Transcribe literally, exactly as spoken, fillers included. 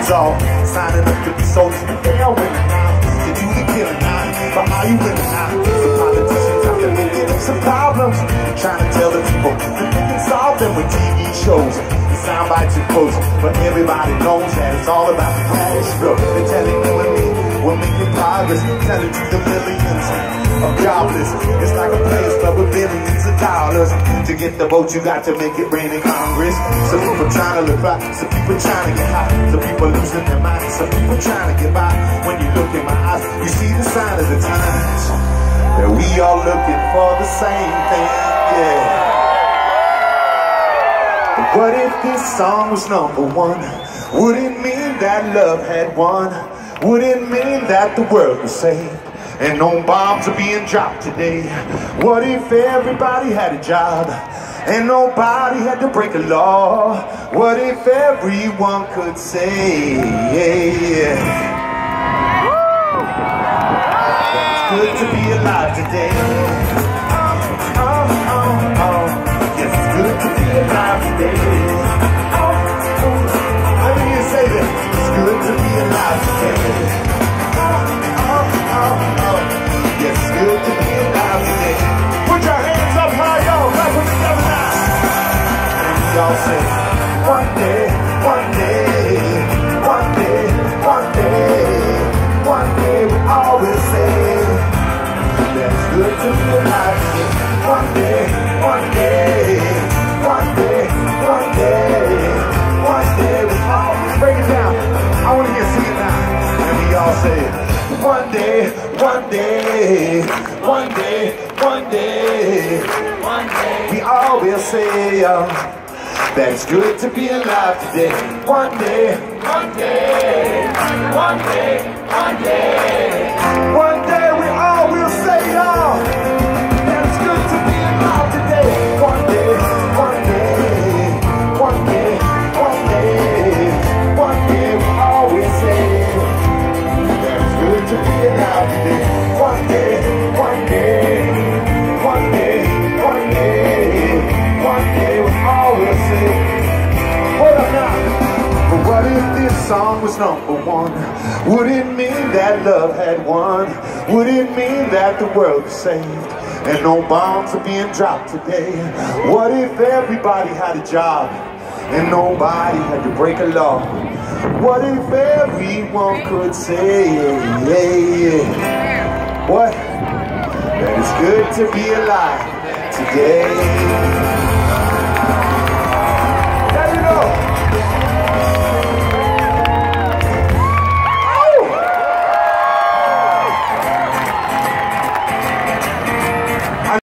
is all signing up to be soldiers, but they all women now. To do the killing now, but how you winning now? The politicians have to make it some problems, trying to tell the people that they can solve them with T V shows. The sound bites and quotes, but everybody knows that it's all about the cash flow. They're telling you and me, we're making progress, telling to the millions of jobless. It's like a players club with billions of dollars. To get the vote, you got to make it rain in Congress. Some people trying to live right, some people trying to get high, some people losing their minds, some people trying to get by. When you look in my eyes, you see the sign of the times, that we all looking for the same thing, yeah. But what if this song was number one? Would it mean that love had won? Would it mean that the world was saved and no bombs are being dropped today? What if everybody had a job and nobody had to break a law? What if everyone could say, yeah, it's good to be alive today? Oh, oh, oh, oh. Yes, it's good to be alive today. Oh, oh. Let me hear you say that. It's good to be alive today. Oh, oh, oh, oh. Yes, it's good to be alive today. Put your hands up high, y'all. Clap them together now. And we all say, one day, one day, one day, one day, one day, we always say that it's good to be alive today. One day, one day, one day, one day, one day, we always break it down. I want to hear sing it now. And we all say, one day, one day, one day, one day, one day. We all will say uh, that it's good to be alive today. One day, one day, one day, one day, one day. We all will say uh, that it's good to be alive today. One day, one day, one day, one day, one day. We always say that it's good to be alive today. One day, one day, one day, one day, one day. We always say, hold up now. But what if this song was number one? Would it mean that love had won? Would it mean that the world was saved and no bombs are being dropped today? What if everybody had a job and nobody had to break a law? What if everyone could say, yeah, yeah, what? That it's good to be alive today.